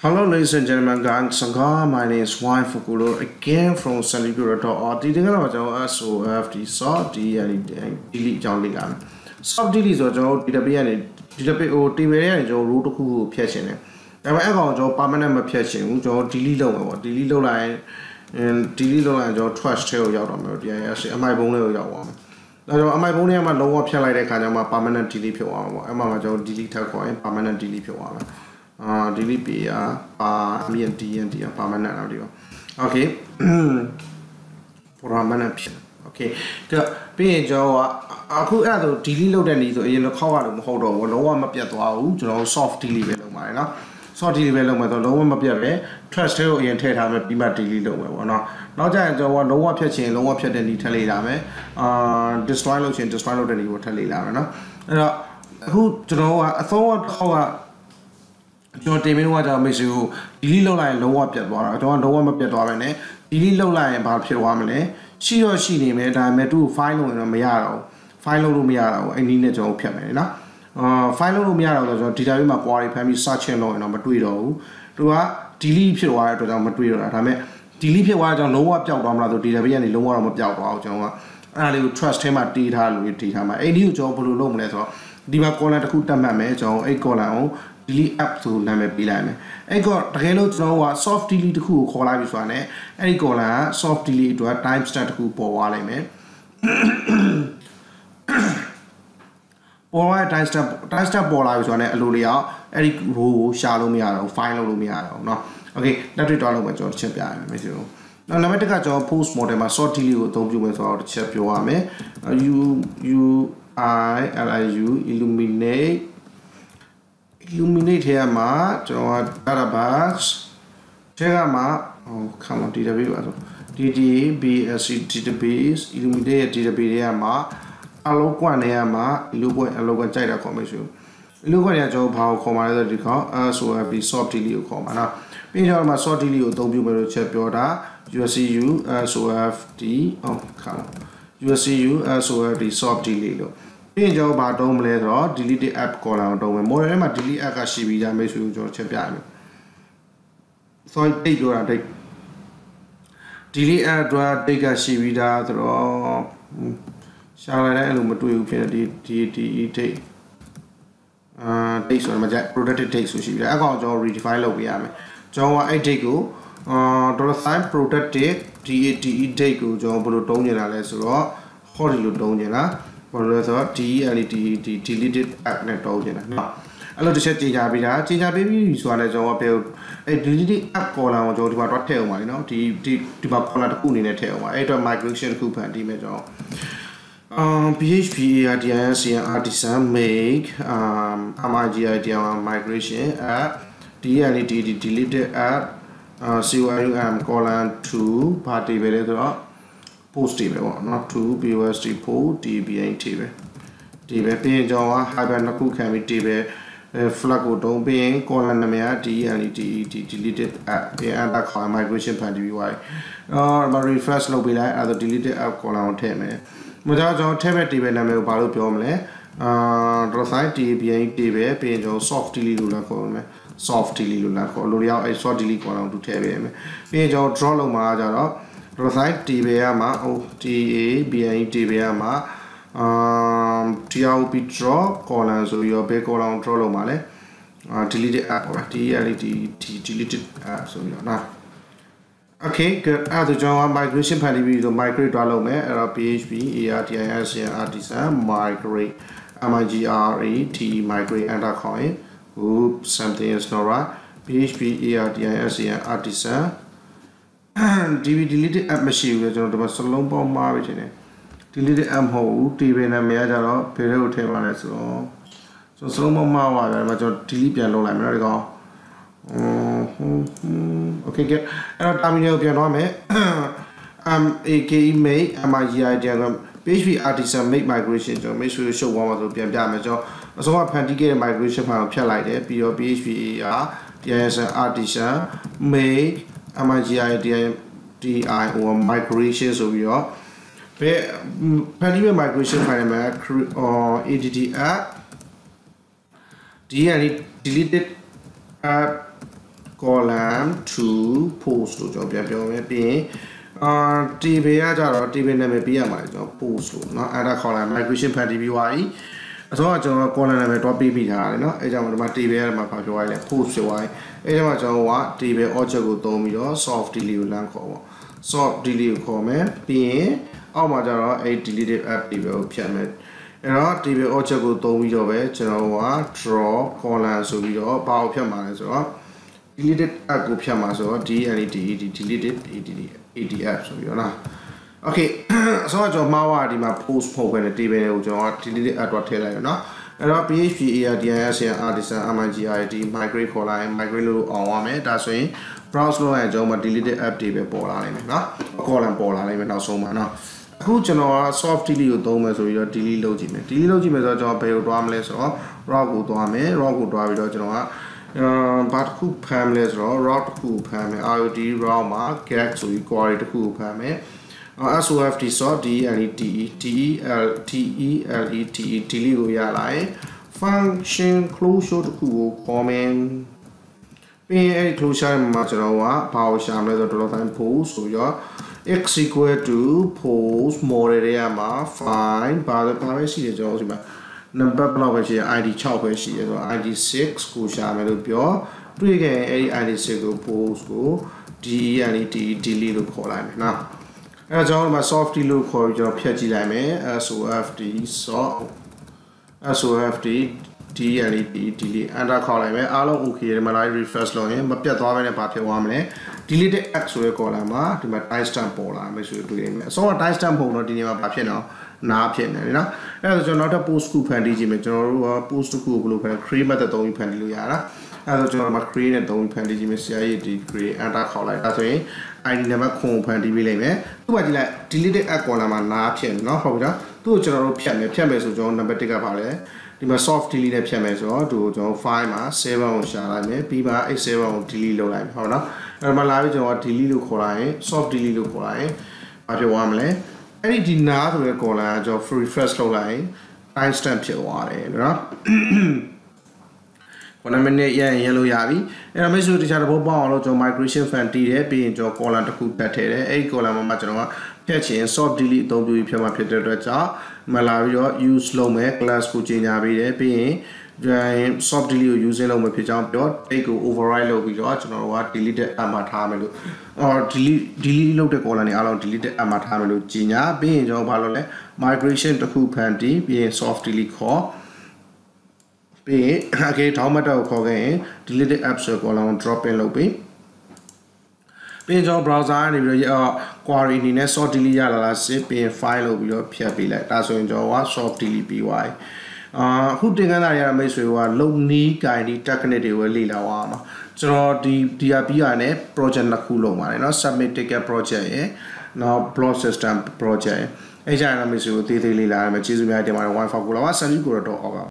Hello ladies and gentlemen, my name is Wine Fukulo again from SoftDelete. Today I'm going to SoftDelete SoftDelete is a database root permanent delete line and delete line trust tail my bone. My bone am a lower permanent delete delete permanent delete delete permanent audio. Okay. Permanent. Okay. The page aku ada delete load ni tu yang kau ada hold on. Lawan mapiat tu aku soft delete belum mai na. Soft delete belum mai tu lawan mapiat le. Trust tu yang terhadap kami bima delete load mai na. Now jangan jauh lawan mapiat ni terlebih lama. Destroy load ni terlebih lama na. Aku jauh atau kau जो table में जाओ मैं सिर्फ delete line lower पिट वाला जो lower में पिट वाला ने delete line बाहर पिट वाला ने सीधा सीधे में डाल में तू file लो ना मैं file लो मैं इन्हीं ने जो पिट में ना file लो मैं तो जो database में query फैमिली search लो ना मैं तो delete पिट वाला तो जो मैं में delete पिट वाला जो lower पिट वाला तो database ने lower में पिट वाला जो trust है मैं में इन्हीं जो बोलो लो मैं तो दिमाग को ना तो कुछ तमाम में जो एक को ना delete app to name bilame. I got hello to soft delete who call I was one. I got soft delete to a time start who pour while me. Or time step ball I was one a lulia, Eric who shallow me out, final lumiado. No, okay, that is all about your champion. Now, no matter what post mortem, soft delete told you without chap your army. Illuminate here ma database check ma come on database database illuminate database ma alloquan here ma alloquan chai commission alloquan ya jo bha ko ma le dikha so be soft delete ko ma na pin jo ma soft delete ko tong pyu me lo check pyo da USCU SOFD come USCU SOFD soft delete lo pin jo ba tong me le so delete app ko la tong me more ma delete app ka shi bi da me so jo check pya me so date jo da date delete app dwa date ka shi bi da so sha la le lo ma twi bu phit di date date so ma ja product date so shi bi da a kaung jo redefine လုပ်ပေးရမယ်ကျွန်တော်အဲ့ date ကို$sign product date date ကိုကျွန်တော်ဘယ်လိုတုံးနေတာလဲဆိုတော့ hot လို့တုံးနေတာဘာလို့လဲဆိုတော့ deleted app နဲ့တုံးနေတာเนาะအဲ့လိုတစ်ချက်ကြေညာပေးတာကြေညာပေးပြီးဆိုတာလည်းကျွန်တော်ပြောအဲ့ deleted app column ကိုကျွန်တော်ဒီမှာတော့ထည့်အောင်ပါလေเนาะဒီမှာ column တစ်ခုအနေနဲ့ထည့်အောင်ပါအဲ့အတွက် migration တစ်ခုဖန်တီးမယ်ကျွန်တော်PHP artisan make migration app deleted app COIUM column 2 ဘာတည်ပဲလဲဆိုတော့ post တည်ပဲပေါ့เนาะ2 POST post DBA တည်ပဲဒီပဲပြီးရင်ကျွန်တော် hyper နှစ်ခုခံပြီးတည်ပဲ flag ကိုတုံးပြီးရင် column နာမည်က deleted app ပြီးရင် enter column migration ဖန်တီးပြီးသွားပြီrefresh လုပ်ပေးလိုက်အဲ့ဒါ deleted app column ကိုထည့်မယ်မကြောက်ကျွန်တော်ထည့်မဲ့တည်ပဲနာမည်ကိုဘာလို့ပြောမလဲsite DBA တည်ပဲပြီးရင်ကျွန်တော် soft delete လို့လည်းခေါ်မယ်soft delete လို့လည်းခေါ်လို့ရောက်အဲ့ soft delete column တူထည့်ပေးမယ်ပြီးရင်ကျွန်တော် draw လုပ်မှာကြတော့ site DBA မှာ DABA DBA မှာTROP draw column ဆိုပြီးတော့ဘယ် column draw လုပ်မှာလဲdeleted app ပေါ့ deleted app ဆိုပြီးတော့နော် okay good အဲ့ဒါကျွန်တော် migration ဖန်တီးပြီးတော့ migrate သွားလုပ်မယ်အဲ့တော့ PHP artisan migrate migrate enter ခေါ်ရင် oops something is not right PHP artisan deleted app မရှိဘူးလေကျွန်တော်ဒီမှာစလုံးပေါင်းမှားပြီတင်တယ် deleted app မဟုတ်ဘူး table နာမည်ကကြတော့ဘယ်လိုထည့်ပါလဲဆိုတော့စလုံးပေါင်းမှားသွားတယ်ဒါကျွန်တော် delete ပြန်လုပ်လိုက်မယ်နော်ဒီကောင် okay get အဲ့တော့ terminal ပြန်သွားမယ်ake make diagram PHP artisan make migration ကျွန်တော် make sure ရှုပ်သွားမှာဆိုပြန်ပြမယ်ကျွန်တော်အစောကဖန်တီးခဲ့တဲ့ migration file ကိုဖြတ်လိုက်တယ်ပြီးတော့ PHP artisan make or migration ဆိုပြီးတော့ဘယ်ဖန်တီးမဲ့ migration file မှာ add app deleted app column to post လို့ကျွန်တော်ပြန်ပြောမယ်ပြီးရင်table ကကြတော့ table နာမည်ပေးရမှာလေကျွန်တော် post လို့เนาะအဲ့ဒါ column migration ဖန်တီးပြီးသွားပြီအစောကကျွန်တော် column နာမည်တော့ပေးပြီးထားတယ်เนาะအဲ့ကြောင့်ဒီမှာ table ရမှာပြောရလဲ post ဖြစ်သွားပြီအဲ့ကြောင့်ကျွန်တော်က table object ကိုသုံးပြီးတော့ SoftDelete ကိုလမ်းခေါ်ပေါ့ SoftDelete ကိုခေါ်မယ်ပြီးရင်အောက်မှာကျတော့အဲ့ deleted app table ကိုဖြတ်မယ်အဲ့တော့ table object ကိုသုံးပြီးတော့ပဲကျွန်တော်က draw column ဆိုပြီးတော့ဘာကိုဖြတ်မှာလဲဆိုတော့ deleted app ကိုဖြတ်မှာဆိုတော့ deleted app ဆိုပြီးတော့နော် okay ဆိုတော့ကျွန်တော်မှားသွားဒီမှာ post မဟုတ်ဘဲနဲ့ table ကိုကျွန်တော် deleted app တော့ထည့်လိုက်ရနော်အဲ့တော့ php adis artisan migrid migrate ခေါ်လိုက် migrate လို့အောင်ရမယ်ဒါဆိုရင် browse လုပ်ရင်ကျွန်တော် deleted app table ပေါ်လာနိုင်မယ်နော် column ပေါ်လာနိုင်မယ်နောက်ဆုံးမှာနော်အခုကျွန်တော်က SoftDelete ကိုသုံးမယ်ဆိုပြီးတော့ delete လုပ်ကြည့်မယ် delete လုပ်ကြည့်မယ်ဆိုတော့ကျွန်တော်ဘယ်ကိုတွားမလဲဆိုတော့ route ကိုတွားမယ် route ကိုတွားပြီးတော့ကျွန်တော်ကဘာတစ်ခုဖမ်းမလဲဆိုတော့ route တစ်ခုဖမ်းမယ် ROT route မှာ get ဆိုပြီး query တစ်ခုဖမ်းမယ်SOFT delete delete ကိုရလာရင် function closure တစ်ခုကို comment ပြီးရင်အဲ့ closure မှာကျွန်တော်ကဘာကိုရှာမလဲဆိုတော့ $post ဆိုပြီးတော့ x equal to post model တွေကမှာ find ဘာပဲရှိတယ်ကျွန်တော်ဒီမှာ number ဘယ်လောက်ပဲရှိရ id 6ပဲရှိရဆိုတော့ id 6ကိုရှာမယ်လို့ပြောတွေ့ခဲ့ရင်အဲ့ဒီ id 6ကို post ကို delete လို့ခေါ်လိုက်မယ်နော်အဲ့တော့ကျွန်တော်ဒီမှာ SoftDelete လို့ခေါ်ပြီးကျွန်တော်ဖြတ်ကြည့်လိုက်မယ် delete enter ခေါ်လိုက်မယ်အားလုံး okay ဒီမှာ live refresh လုပ်ရင်မပြတ်သွားဘဲနဲ့ဘာဖြစ်သွားမလဲ deleted app ဆိုတဲ့ column မှာဒီမှာ timestamp ပေါ်လာမယ်ဆိုတွေ့ရမယ်အစောက timestamp ပုံတော့ဒီနေရာမှာဘာဖြစ်နော်နားဖြစ်နေတယ်နော်အဲ့ဒါဆိုကျွန်တော်နောက်ထပ် post ခုဖန်တီးကြည့်မယ်ကျွန်တော်တို့က post တစ်ခုကိုဘယ်လိုဖန် create method သုံးပြီးဖန်တီးလို့ရတာအဲ့ဒါဆိုကျွန်တော်ဒီမှာ create နဲ့သုံးပြီးဖန်တီးကြည့်မယ် CID create enter ခေါ်လိုက်ဒါဆိုရင် id နံပါတ်ခွန်ဖန်တီးပေးလိုက်မယ်သူ့မှာကြည့်လိုက် deleted app column မှာနားဖြစ်နော်ဟုတ်ပြီနော်သူ့ကိုကျွန်တော်တို့ဖြတ်မယ်ဆိုကျွန်တော်နံပါတ်1ကပါလဲဒီမှာ SoftDelete နဲ့ဖြတ်မယ်ဆိုတော့သူကိုကျွန်တော် file မှာ7ကိုရှာလိုက်မယ်ပြီးမှအဲ့7ကို delete လုပ်လိုက်မယ်ဟုတ်နော်အဲ့မှာလာပြီးကျွန်တော် delete လို့ခေါ်လိုက်ရင် SoftDelete လို့ခေါ်လိုက်ရင်ဘာဖြစ်သွားမလဲအဲ့ဒီနားဆိုတဲ့ column ကကျွန်တော် refresh လုပ်လိုက်ရင် timestamp ဖြစ်သွားတယ်နော်9 minute ရလို့ရပြီအဲ့တော့မိတ်ဆွေတခြားတစ်ပုဒ်ပေါအောင်လို့ကျွန်တော် migration fan တည်တယ်ပြီးရင်ကျွန်တော် column တစ်ခုတက်ထည့်တယ်အဲ့ဒီ column မှာကျွန်တော်ကဖြတ်ချင် SoftDelete အသုံးပြုပြီးဖြတ်မှာဖြစ်တဲ့အတွက်ကြောင့်မလာပြီးတော့ use လုပ်မယ် class ကိုကြီးညာပေးတယ်ပြီးရင် SoftDelete ကို using လုပ်မယ်ဖြစ်ကြောင်းပြော date ကို override လုပ်ပြီးတော့ကျွန်တော်တို့က deleted app မှာထားမယ်လို့delete လုပ်တဲ့ column တွေအားလုံး deleted app မှာထားမယ်လို့ကြီးညာပြီးရင်ကျွန်တော်ဘာလုပ်လဲ migration တစ်ခုဖန်တီးပြီးရင် SoftDelete ခေါ်ပြီးရင် okay ထောင်းမတက်ကိုခေါ်ခဲ့ရင် deleted app ဆို column ကို drop in လုပ်ပြီးကျွန်တော် browser ကနေပြီးတော့ query အနေနဲ့ SoftDelete ရလာလားစစ်ပြီးရင် file လုပ်ပြီးတော့ဖြတ်ပေးလိုက်ဒါဆိုရင်ကျွန်တော်က SoftDelete ပြီးသွားပြီအခုတင်ကန်းသားရမိတ်ဆွေကလုံနီး guide technique တွေဝယ်လေ့လာသွားမှာကျွန်တော်ဒီ DRPR နဲ့ project နှစ်ခုလုပ်ပါတယ်เนาะ submit ticket project ရယ်နောက် blog system project ရယ်အဲ့ကြရမိတ်ဆွေကိုသေးသေးလေးလာရမယ်ကျေးဇူးများတင်ပါတယ် wifi ကိုလာပါ service ကိုတော့